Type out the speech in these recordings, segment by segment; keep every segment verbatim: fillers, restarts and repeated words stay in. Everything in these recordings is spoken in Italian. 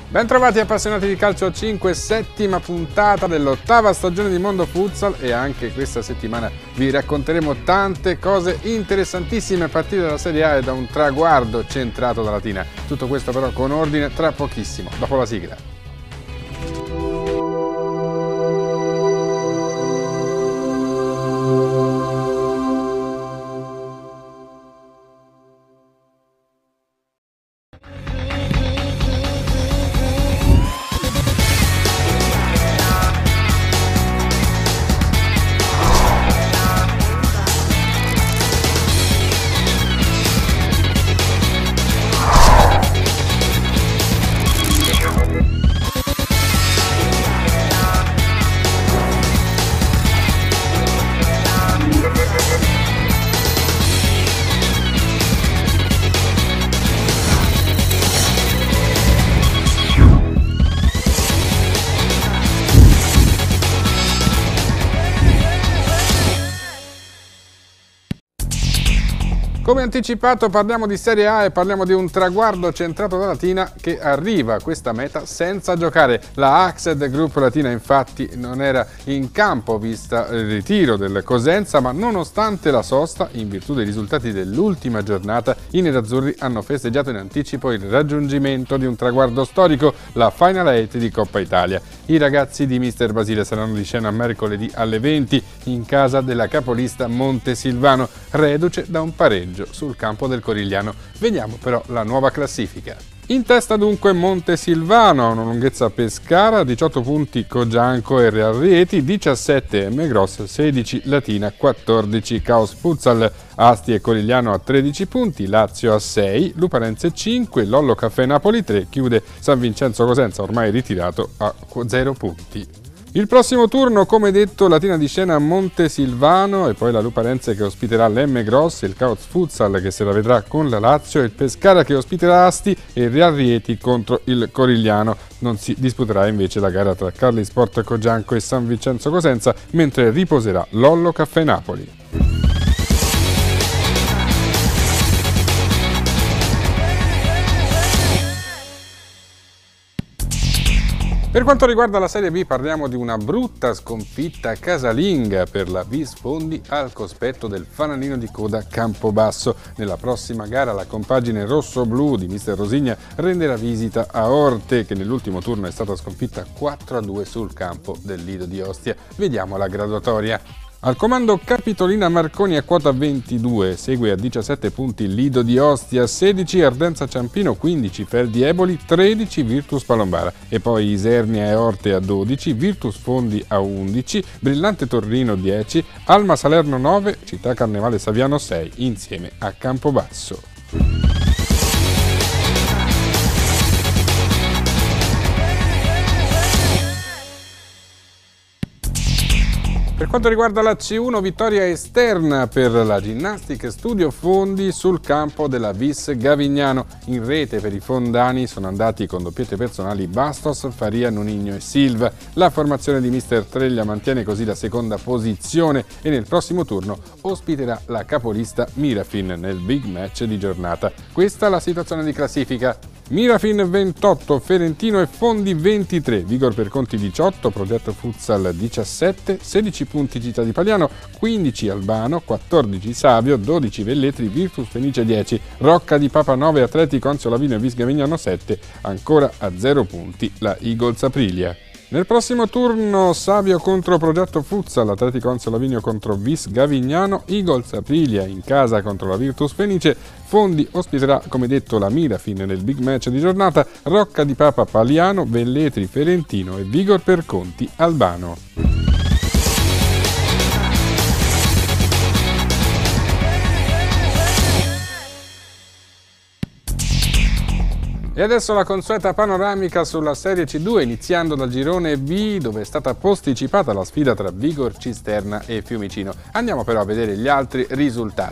Bentrovati appassionati di calcio a cinque, settima puntata dell'ottava stagione di Mondo Futsal, e anche questa settimana vi racconteremo tante cose interessantissime a partire dalla Serie A e da un traguardo centrato da Latina. Tutto questo però con ordine tra pochissimo, dopo la sigla. Come anticipato parliamo di Serie A e parliamo di un traguardo centrato da Latina che arriva a questa meta senza giocare. La Axed Group Latina infatti non era in campo vista il ritiro del Cosenza, ma nonostante la sosta, in virtù dei risultati dell'ultima giornata, i nerazzurri hanno festeggiato in anticipo il raggiungimento di un traguardo storico, la Final Eight di Coppa Italia. I ragazzi di mister Basile saranno di scena mercoledì alle venti in casa della capolista Montesilvano, reduce da un pareggio sul campo del Corigliano. Vediamo però la nuova classifica. In testa dunque Montesilvano, a una lunghezza Pescara, diciotto punti Cogianco e Real Rieti, diciassette M Gross, sedici Latina, quattordici Caos Futsal, Asti e Corigliano a tredici punti, Lazio a sei, Luparenze cinque, Lollo Caffè Napoli tre, chiude San Vincenzo Cosenza ormai ritirato a zero punti. Il prossimo turno, come detto, Latina di scena Montesilvano e poi la Luparenze che ospiterà l'M Gross, il Caos Futsal che se la vedrà con la Lazio, il Pescara che ospiterà Asti e il Real Rieti contro il Corigliano. Non si disputerà invece la gara tra Carli Sport Cogianco e San Vincenzo Cosenza, mentre riposerà Lollo Caffè Napoli. Per quanto riguarda la Serie B parliamo di una brutta sconfitta casalinga per la Vis Fondi al cospetto del fanalino di coda Campobasso. Nella prossima gara la compagine rosso-blu di mister Rosigna renderà visita a Orte, che nell'ultimo turno è stata sconfitta quattro a due sul campo del Lido di Ostia. Vediamo la graduatoria. Al comando Capitolina Marconi a quota ventidue, segue a diciassette punti Lido di Ostia, sedici Ardenza Ciampino, quindici Feldi Eboli, tredici Virtus Palombara e poi Isernia e Orte a dodici, Virtus Fondi a undici, Brillante Torrino dieci, Alma Salerno nove, Città Carnevale Saviano sei, insieme a Campobasso. Per quanto riguarda la C uno, vittoria esterna per la Ginnastic Studio Fondi sul campo della Vis Gavignano. In rete per i fondani sono andati con doppiette personali Bastos, Faria, Nunigno e Silva. La formazione di mister Treglia mantiene così la seconda posizione e nel prossimo turno ospiterà la capolista Mirafin nel big match di giornata. Questa è la situazione di classifica. Mirafin ventotto, Ferentino e Fondi ventitré, Vigor per Conti diciotto, Progetto Futsal diciassette, sedici punti Città di Paliano, quindici Albano, quattordici Savio, dodici Velletri, Virtus Fenice dieci, Rocca di Papa nove, Atletico Anzio Lavino e Vis Gavignano sette, ancora a zero punti la Eagles Aprilia. Nel prossimo turno Savio contro Progetto Futsal, Atletico Anzio Lavinio contro Vis Gavignano, Eagles Aprilia in casa contro la Virtus Fenice, Fondi ospiterà come detto la Mirafin nel big match di giornata, Rocca di Papa Paliano, Velletri Ferentino e Vigor per Conti Albano. E adesso la consueta panoramica sulla Serie C due, iniziando dal girone B, dove è stata posticipata la sfida tra Vigor Cisterna e Fiumicino. Andiamo però a vedere gli altri risultati.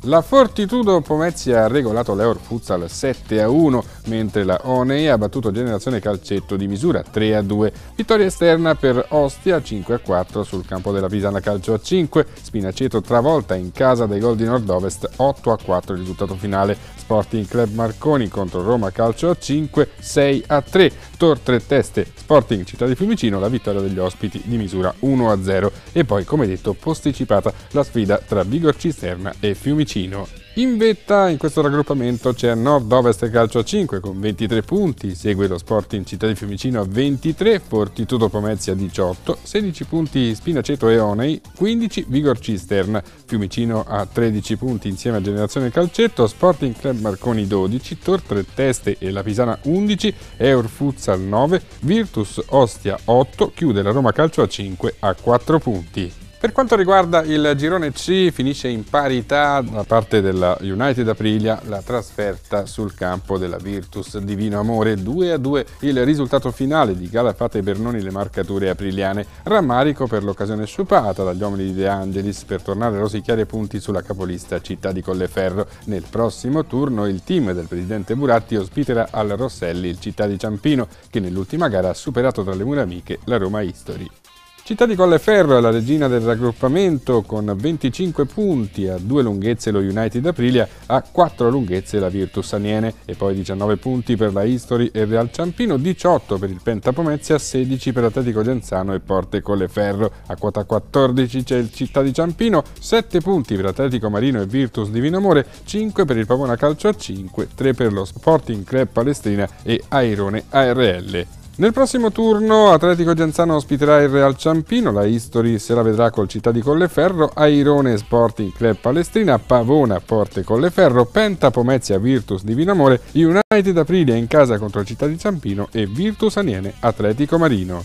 La Fortitudo Pomezia ha regolato l'Eur Futsal sette a uno, mentre la Onei ha battuto Generazione Calcetto di Misura tre a due. Vittoria esterna per Ostia cinque a quattro sul campo della Pisana Calcio a cinque. Spinaceto travolta in casa dai gol di Nord-Ovest otto a quattro il risultato finale. Sporting Club Marconi contro Roma Calcio a cinque sei a tre. Tor Tre Teste Sporting Città di Fiumicino, la vittoria degli ospiti di Misura uno a zero. E poi, come detto, posticipata la sfida tra Vigor Cisterna e Fiumicino. In vetta in questo raggruppamento c'è Nord-Ovest Calcio a cinque con ventitré punti, segue lo Sporting Città di Fiumicino a ventitré, Fortitudo Pomezia diciotto, sedici punti Spinaceto e Onei, quindici Vigor Cisterna, Fiumicino a tredici punti insieme a Generazione Calcetto, Sporting Club Marconi dodici, Tor Tre Teste e la Pisana undici, Eur Futsal nove, Virtus Ostia otto, chiude la Roma Calcio a cinque a quattro punti. Per quanto riguarda il girone C, finisce in parità da parte della United Aprilia la trasferta sul campo della Virtus Divino Amore, due a due il risultato finale di Calafate e Bernoni, le marcature apriliane. Rammarico per l'occasione sciupata dagli uomini di De Angelis per tornare rosicchiare punti sulla capolista Città di Colleferro. Nel prossimo turno il team del presidente Buratti ospiterà al Rosselli il Città di Ciampino, che nell'ultima gara ha superato tra le mura amiche la Roma History. Città di Colleferro è la regina del raggruppamento con venticinque punti, a due lunghezze lo United Aprilia, a quattro lunghezze la Virtus Aniene e poi diciannove punti per la History e Real Ciampino, diciotto per il Penta Pomezia, sedici per Atletico Genzano e Porte Colleferro. A quota quattordici c'è il Città di Ciampino, sette punti per Atletico Marino e Virtus Divino Amore, cinque per il Pavona Calcio a cinque, tre per lo Sporting Club Palestrina e Airone A R L. Nel prossimo turno Atletico Genzano ospiterà il Real Ciampino, la History se la vedrà col Città di Colleferro, Airone Sporting Club Palestrina, Pavona Porte Colleferro, Penta Pomezia Virtus Divino Amore, United Aprilia in casa contro Città di Ciampino e Virtus Aniene Atletico Marino.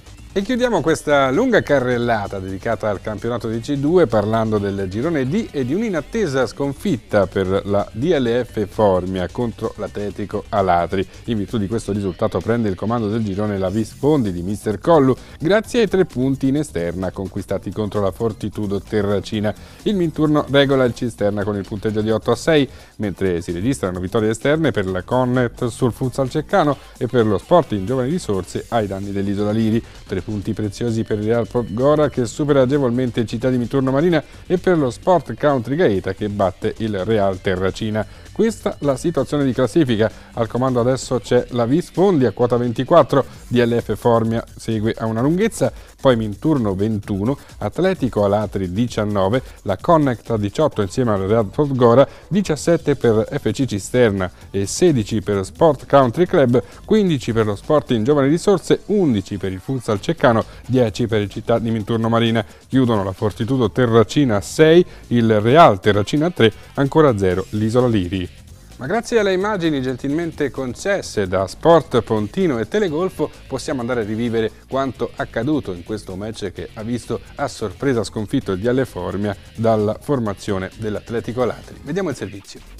E chiudiamo questa lunga carrellata dedicata al campionato di C due parlando del girone D e di un'inattesa sconfitta per la D L F Formia contro l'Atletico Alatri. In virtù di questo risultato prende il comando del girone la Visfondi di mister Collu grazie ai tre punti in esterna conquistati contro la Fortitudo Terracina. Il Minturno regola il Cisterna con il punteggio di otto a sei, mentre si registrano vittorie esterne per la Connet sul Futsal Ceccano e per lo Sporting Giovani Risorse ai danni dell'Isola Liri. Tre punti preziosi per il Real Podgora che supera agevolmente il Città di Minturno Marina e per lo Sport Country Gaeta che batte il Real Terracina. Questa la situazione di classifica. Al comando adesso c'è la Visfondi a quota ventiquattro, D L F Formia segue a una lunghezza, poi Minturno ventuno, Atletico Alatri diciannove, la Connect a diciotto insieme al Real Podgora, diciassette per F C Cisterna e sedici per Sport Country Club, quindici per lo Sporting Giovani Risorse, undici per il Futsal Ceccano, dieci per il Città di Minturno Marina. Chiudono la Fortitudo Terracina a sei, il Real Terracina a tre, ancora zero l'Isola Liri. Ma grazie alle immagini gentilmente concesse da Sport Pontino e Telegolfo possiamo andare a rivivere quanto accaduto in questo match che ha visto a sorpresa sconfitto il D L Formia dalla formazione dell'Atletico Alatri. Vediamo il servizio.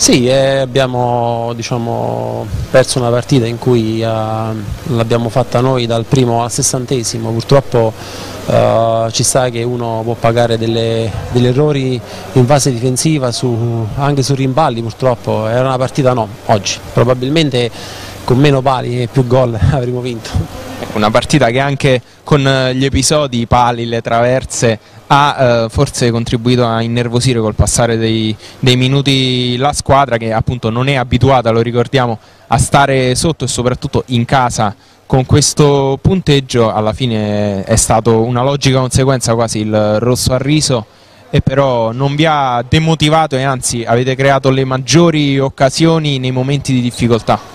Sì, eh, abbiamo diciamo, perso una partita in cui eh, l'abbiamo fatta noi dal primo al sessantesimo, purtroppo eh, ci sta che uno può pagare delle, degli errori in fase difensiva, su, anche su rimballi purtroppo, era una partita no, oggi, probabilmente con meno pali e più gol avremmo vinto. Una partita che anche con gli episodi, i pali, le traverse ha eh, forse contribuito a innervosire col passare dei, dei minuti la squadra, che appunto non è abituata, lo ricordiamo, a stare sotto e soprattutto in casa con questo punteggio. Alla fine è stato una logica conseguenza quasi il rosso al riso, e però non vi ha demotivato e anzi avete creato le maggiori occasioni nei momenti di difficoltà.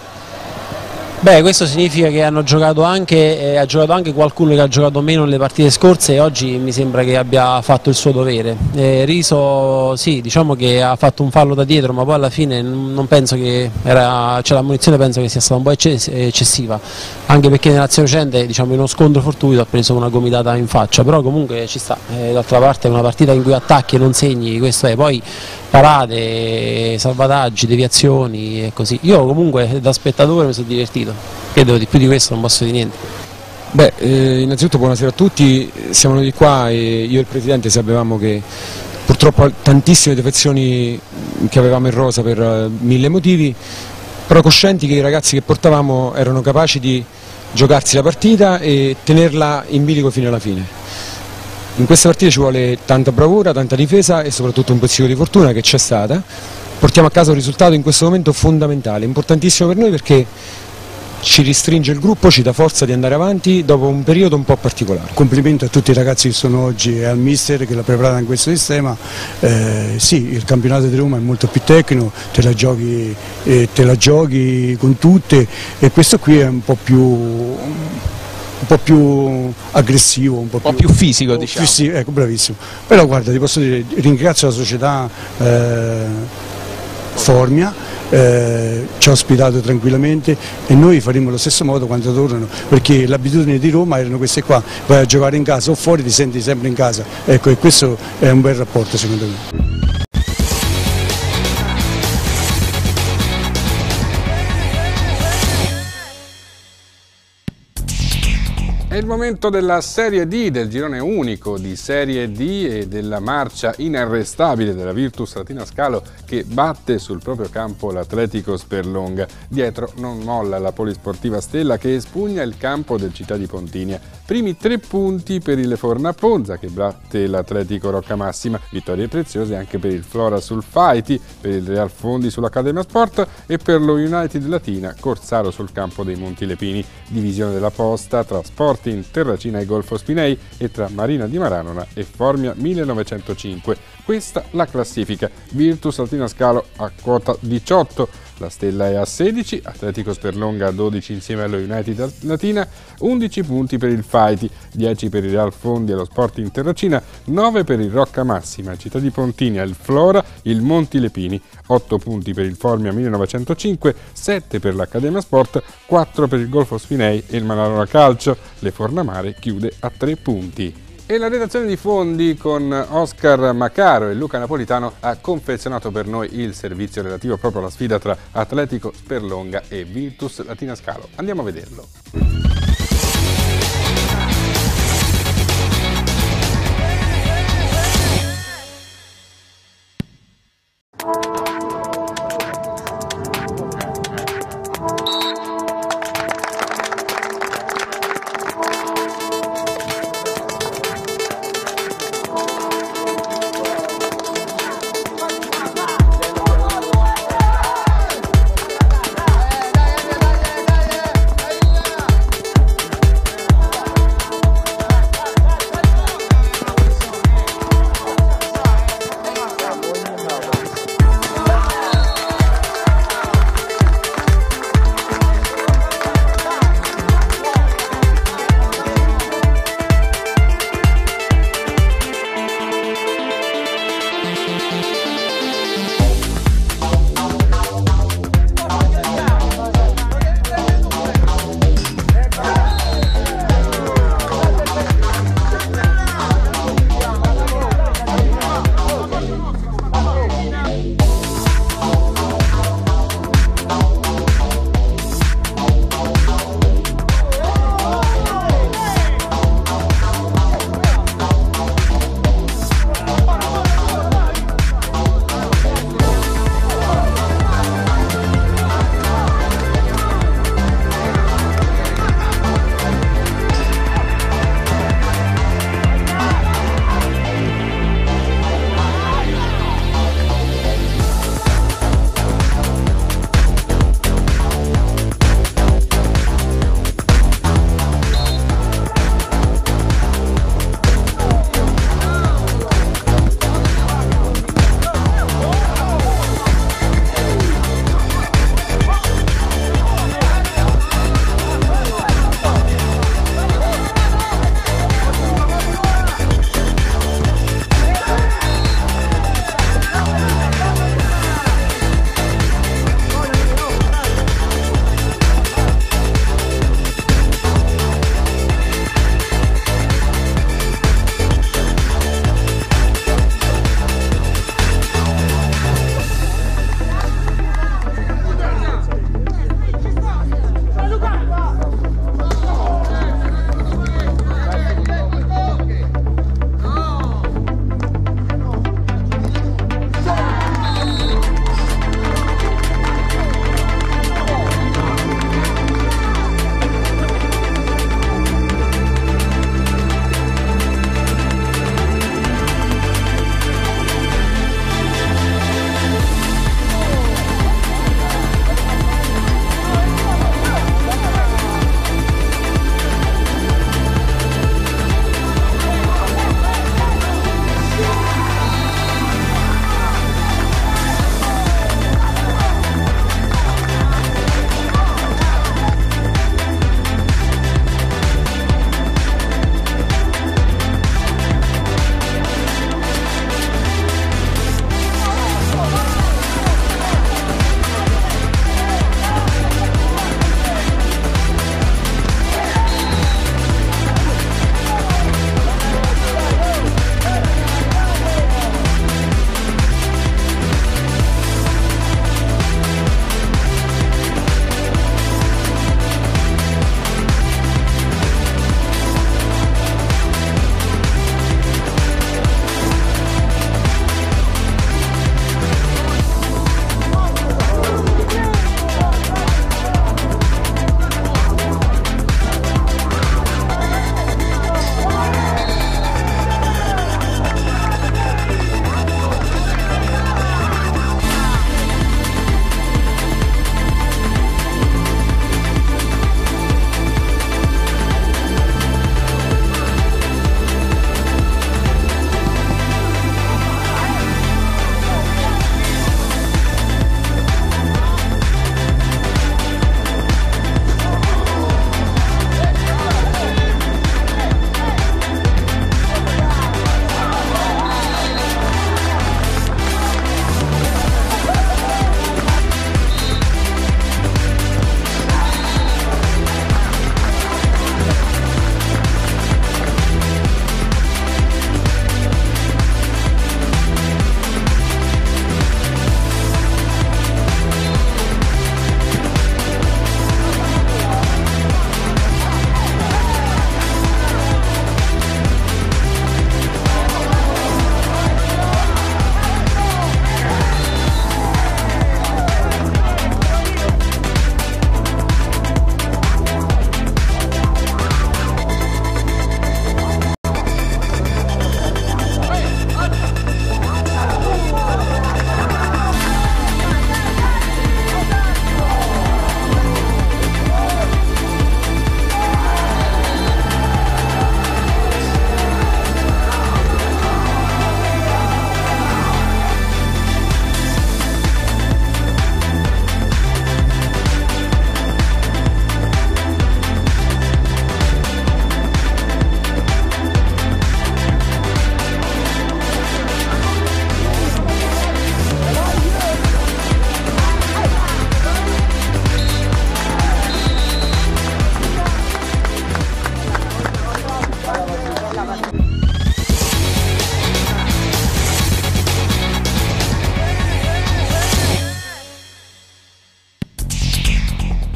Beh, questo significa che hanno giocato anche, eh, ha giocato anche qualcuno che ha giocato meno nelle partite scorse e oggi mi sembra che abbia fatto il suo dovere. Eh, Riso sì, diciamo che ha fatto un fallo da dietro, ma poi alla fine non penso che era, cioè la munizione penso che sia stata un po' eccessiva, anche perché nell'azione recente, diciamo, in uno scontro fortuito ha preso una gomitata in faccia, però comunque ci sta. Eh, d'altra parte è una partita in cui attacchi e non segni, questo è, poi parate, salvataggi, deviazioni e così. Io comunque da spettatore mi sono divertito, credo di più di questo non posso dire niente. Beh, eh, innanzitutto buonasera a tutti, siamo venuti qua e io e il Presidente sapevamo che purtroppo tantissime defezioni che avevamo in rosa per uh, mille motivi, però coscienti che i ragazzi che portavamo erano capaci di giocarsi la partita e tenerla in bilico fino alla fine. In questa partita ci vuole tanta bravura, tanta difesa e soprattutto un pizzico di fortuna che c'è stata. Portiamo a casa un risultato in questo momento fondamentale, importantissimo per noi perché ci ristringe il gruppo, ci dà forza di andare avanti dopo un periodo un po' particolare. Complimento a tutti i ragazzi che sono oggi e al mister che l'ha preparata in questo sistema. Eh, sì, il campionato di Roma è molto più tecnico, te la giochi, eh, te la giochi con tutte e questo qui è un po' più... un po' più aggressivo, un po' più, un po' più fisico, po diciamo. Più, ecco, bravissimo. Però guarda, ti posso dire, ringrazio la società eh, Formia, eh, ci ha ospitato tranquillamente e noi faremo allo stesso modo quando tornano, perché l'abitudine di Roma erano queste qua, vai a giocare in casa o fuori ti senti sempre in casa, ecco, e questo è un bel rapporto secondo me. È il momento della Serie D, del girone unico di Serie D e della marcia inarrestabile della Virtus Latina Scalo che batte sul proprio campo l'Atletico Sperlonga. Dietro non molla la Polisportiva Stella che espugna il campo del Città di Pontinia. Primi tre punti per il Forna Ponza che batte l'Atletico Roccamassima. Vittorie preziose anche per il Flora sul Faiti, per il Real Fondi sull'Accademia Sport e per lo United Latina Corsaro sul campo dei Monti Lepini. Divisione della posta tra Sport in Terracina e Golfo Spinei e tra Marina di Maranona e Formia millenovecentocinque. Questa la classifica. Virtus Latina Scalo a quota diciotto, la Stella è a sedici, Atletico Sperlonga a dodici insieme allo United Latina, undici punti per il Faiti, dieci per il Real Fondi e lo Sporting Terracina, nove per il Roccamassima, il Città di Pontinia, il Flora, il Monti Lepini, otto punti per il Formia millenovecentocinque, sette per l'Accademia Sport, quattro per il Golfo Spinei e il Maranona Calcio. Le Fornamare chiude a tre punti. E la redazione di Fondi con Oscar Macaro e Luca Napolitano ha confezionato per noi il servizio relativo proprio alla sfida tra Atletico Sperlonga e Virtus Latina Scalo. Andiamo a vederlo.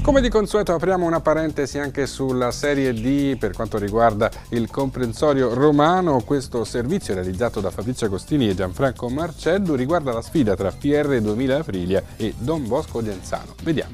Come di consueto apriamo una parentesi anche sulla Serie D per quanto riguarda il comprensorio romano. Questo servizio realizzato da Fabrizio Agostini e Gianfranco Marceddu riguarda la sfida tra P R duemila Aprilia e Don Bosco Genzano. Vediamo.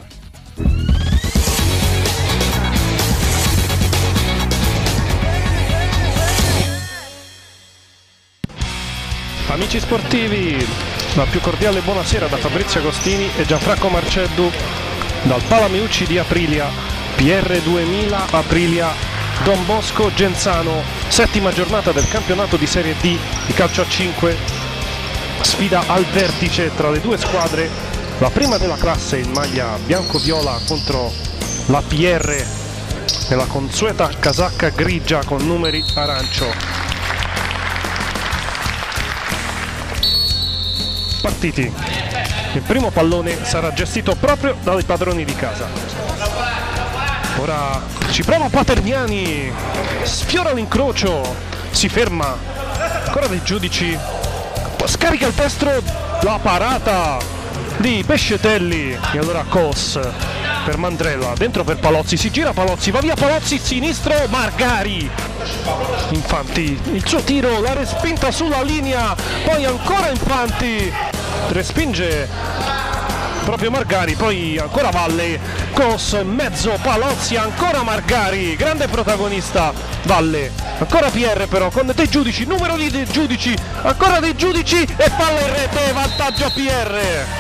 Amici sportivi, la più cordiale buonasera da Fabrizio Agostini e Gianfranco Marceddu dal Palameucci di Aprilia, P R duemila Aprilia, Don Bosco Genzano, settima giornata del campionato di Serie D di calcio a cinque, sfida al vertice tra le due squadre, la prima della classe in maglia bianco-viola contro la P R nella consueta casacca grigia con numeri arancio. Partiti. Il primo pallone sarà gestito proprio dai padroni di casa. Ora ci prova Paterniani, sfiora l'incrocio, si ferma, ancora dei giudici, scarica il destro, la parata di Pescetelli e allora Cos per Mandrella, dentro per Palozzi, si gira Palozzi, va via Palozzi, sinistro Margari. Infanti, il suo tiro, la respinta sulla linea, poi ancora Infanti, respinge proprio Margari, poi ancora Valle, Cos in mezzo, Palozzi, ancora Margari, grande protagonista Valle, ancora P R però con dei giudici, numero di dei giudici, ancora dei giudici e palla in rete, vantaggio a P R.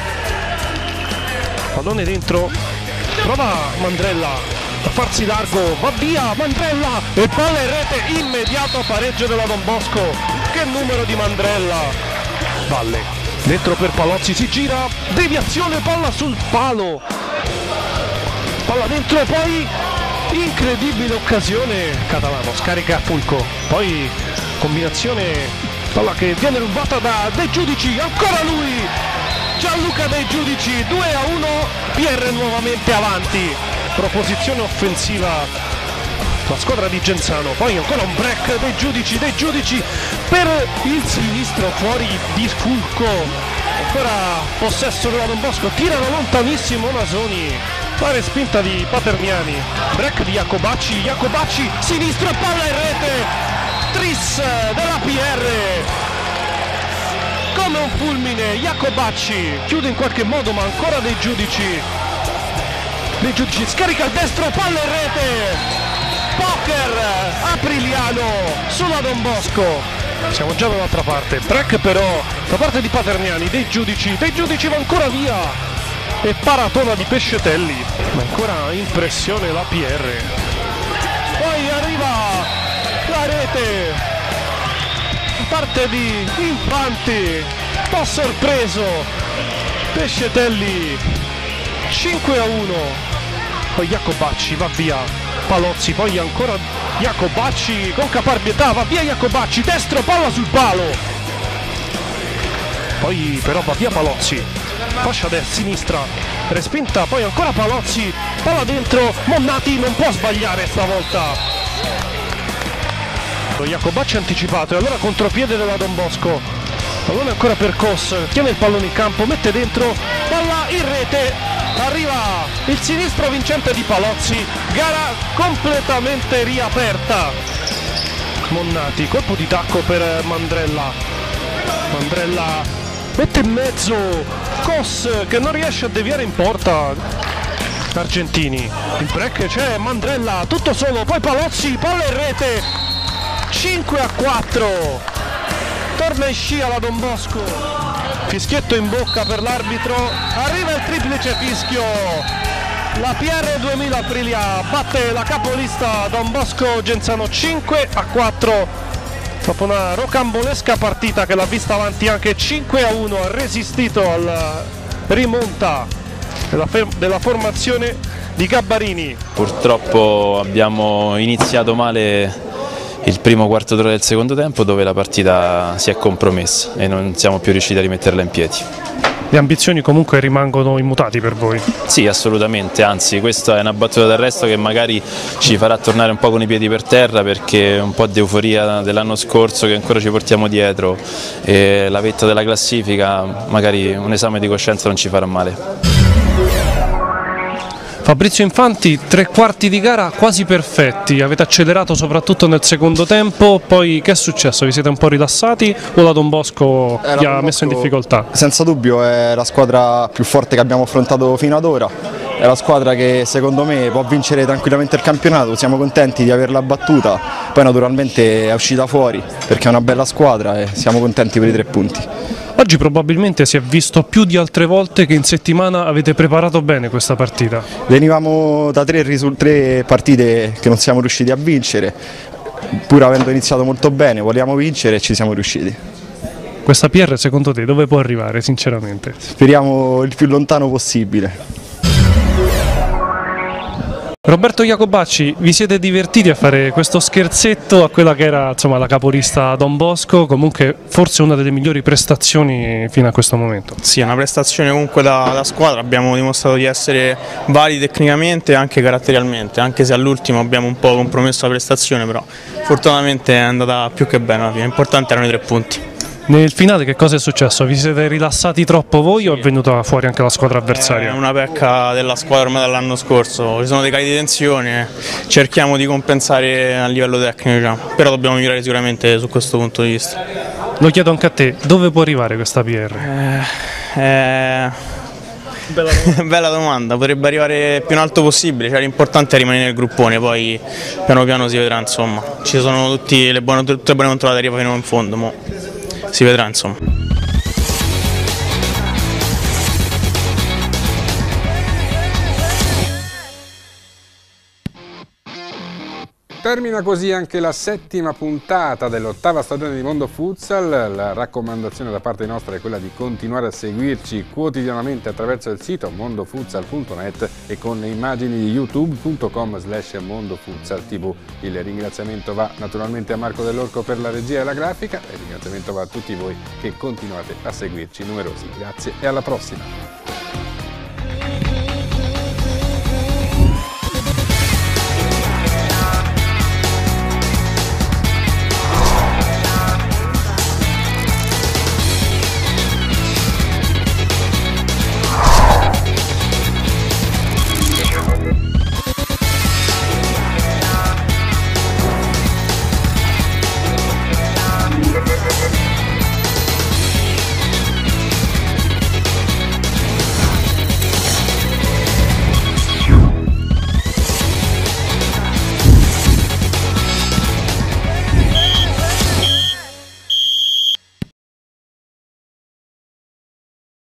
Pallone dentro, prova Mandrella a farsi largo, va via Mandrella e palla in rete, immediato pareggio della Don Bosco. Che numero di Mandrella. Valle dentro per Palozzi, si gira, deviazione, palla sul palo, palla dentro, poi incredibile occasione, Catalano scarica Fulco, poi combinazione, palla che viene rubata da De Giudici, ancora lui Gianluca De Giudici, due a uno, P R nuovamente avanti, proposizione offensiva la squadra di Genzano, poi ancora un break dei giudici, dei giudici per il sinistro, fuori di Fulco, ancora possesso della Don Bosco, tirano lontanissimo Nasoni, la respinta di Paterniani, break di Jacobacci, Jacobacci, sinistro, palla in rete, tris della P R, come un fulmine, Jacobacci chiude in qualche modo ma ancora dei giudici, dei giudici, scarica il destro, palla in rete, poker apriliano sulla Don Bosco. Siamo già dall'altra parte, break però da parte di Paterniani, dei giudici, dei giudici va ancora via e paratona di Pescetelli, ma ancora impressione la P R, poi arriva la rete da parte di Infanti, un po' sorpreso Pescetelli, cinque a uno, poi Jacobacci va via Palozzi, poi ancora Jacobacci con caparbietà, va via Jacobacci, destro, palla sul palo, poi però va via Palozzi, fascia destra, sinistra, respinta, poi ancora Palozzi, palla dentro, Monnati non può sbagliare stavolta, Jacobacci anticipato e allora contropiede della Don Bosco, pallone ancora per Cos, tiene il pallone in campo, mette dentro, palla in rete, arriva il sinistro vincente di Palozzi, gara completamente riaperta. Monnati, colpo di tacco per Mandrella, Mandrella mette in mezzo Cos che non riesce a deviare in porta, Argentini, il break c'è, Mandrella tutto solo, poi Palozzi, palla in rete, cinque a quattro, torna in scia la Don Bosco, fischietto in bocca per l'arbitro, arriva il triplice fischio, la P R duemila Aprilia batte la capolista Don Bosco Genzano cinque a quattro, dopo una rocambolesca partita che l'ha vista avanti anche cinque a uno, ha resistito alla rimonta della, della formazione di Gabbarini. Purtroppo abbiamo iniziato male il primo quarto d'ora del secondo tempo, dove la partita si è compromessa e non siamo più riusciti a rimetterla in piedi. Le ambizioni comunque rimangono immutate per voi? Sì, assolutamente, anzi questa è una battuta d'arresto che magari ci farà tornare un po' con i piedi per terra, perché un po' di euforia dell'anno scorso che ancora ci portiamo dietro e la vetta della classifica, magari un esame di coscienza non ci farà male. Fabrizio Infanti, tre quarti di gara quasi perfetti, avete accelerato soprattutto nel secondo tempo, poi che è successo? Vi siete un po' rilassati o la Don Bosco eh, vi ha messo in difficoltà? Senza dubbio è la squadra più forte che abbiamo affrontato fino ad ora, è la squadra che secondo me può vincere tranquillamente il campionato, siamo contenti di averla battuta, poi naturalmente è uscita fuori perché è una bella squadra e siamo contenti per i tre punti. Oggi probabilmente si è visto più di altre volte che in settimana avete preparato bene questa partita. Venivamo da tre, tre partite che non siamo riusciti a vincere, pur avendo iniziato molto bene, vogliamo vincere e ci siamo riusciti. Questa P R secondo te dove può arrivare sinceramente? Speriamo il più lontano possibile. Roberto Iacobacci, vi siete divertiti a fare questo scherzetto a quella che era insomma, la capolista Don Bosco, comunque forse una delle migliori prestazioni fino a questo momento? Sì, è una prestazione comunque da, da squadra, abbiamo dimostrato di essere validi tecnicamente e anche caratterialmente, anche se all'ultimo abbiamo un po' compromesso la prestazione, però fortunatamente è andata più che bene alla fine, l'importante erano i tre punti. Nel finale che cosa è successo? Vi siete rilassati troppo voi sì. o è venuta fuori anche la squadra avversaria? È una pecca della squadra ormai dall'anno scorso, ci sono dei cali di tensione, cerchiamo di compensare a livello tecnico, diciamo. Però dobbiamo migliorare sicuramente su questo punto di vista. Lo chiedo anche a te, dove può arrivare questa P R? Eh, eh... Bella domanda. Bella domanda, potrebbe arrivare più in alto possibile, cioè l'importante è rimanere nel gruppone, poi piano piano si vedrà insomma, ci sono tutti le buone, tutte le buone controllate, arriva fino in fondo. Mo. Si vedrà insomma. Termina così anche la settima puntata dell'ottava stagione di Mondo Futsal. La raccomandazione da parte nostra è quella di continuare a seguirci quotidianamente attraverso il sito mondofutsal punto net e con le immagini di youtube punto com slash mondofutsal tv. Il ringraziamento va naturalmente a Marco Dell'Orco per la regia e la grafica e il ringraziamento va a tutti voi che continuate a seguirci numerosi. Grazie e alla prossima!